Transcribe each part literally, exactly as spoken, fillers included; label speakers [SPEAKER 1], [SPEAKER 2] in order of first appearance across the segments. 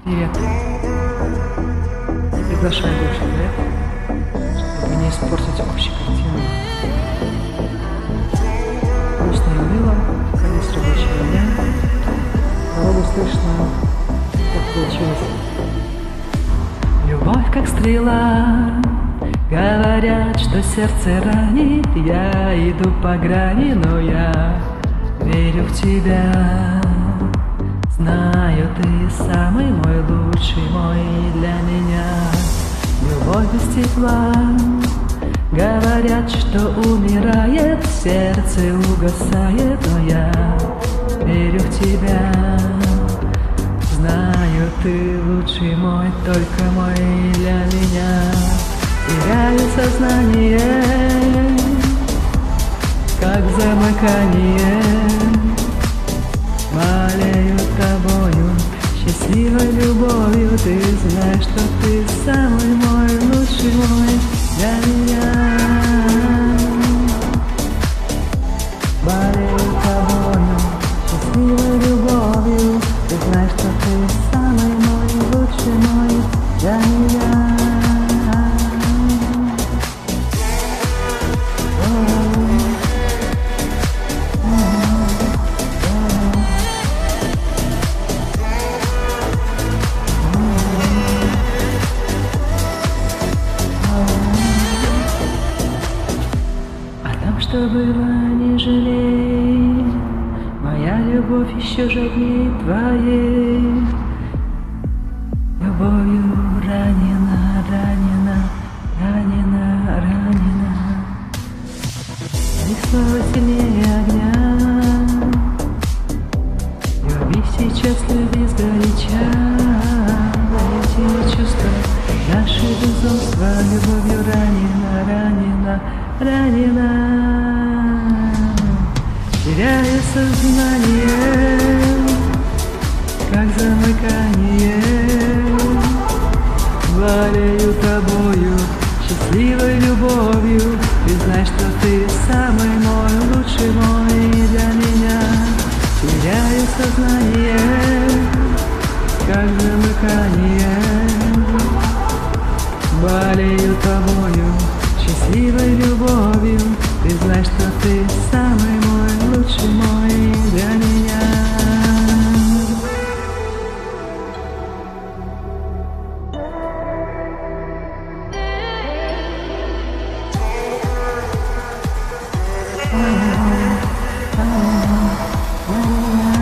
[SPEAKER 1] Привет. Не приглашай больше, да? Чтобы не испортить общую картину. Грустно и уныло, конец рабочего дня. Народу слышно, как получилось. Любовь как стрела, говорят, что сердце ранит. Я иду по грани, но я верю в тебя. Знаю, ты самый мой лучший, мой для меня. Любовь без тепла, говорят, что умирает, сердце угасает, но я верю в тебя. Знаю, ты лучший мой, только мой для меня. Теряю сознание, как замыкание. Болею тобою, счастливой любовью. Ты знаешь, что ты самый мой, лучший мой для меня. Болею тобою, счастливой любовью. Ты знаешь, что ты самый мой, лучший мой для меня. Что было, не жалей, моя любовь еще жадней твоей. Любовью ранена, ранена, ранена, ранена. И снова сильнее огня. Люби сейчас, люби сгоряча. Эти чувства, наши безумства, любовью ранена, ранена, ранена. Теряю сознание, как замыкание. Болею тобою, счастливой любовью. Ты знаешь, что ты самый мой, лучший мой для меня. Теряю сознание, как замыкание. Болею тобою, счастливой любовью. Ты знаешь, что ты самый мой, лучший мой для меня.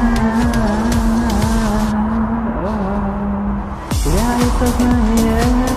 [SPEAKER 1] Я сознание.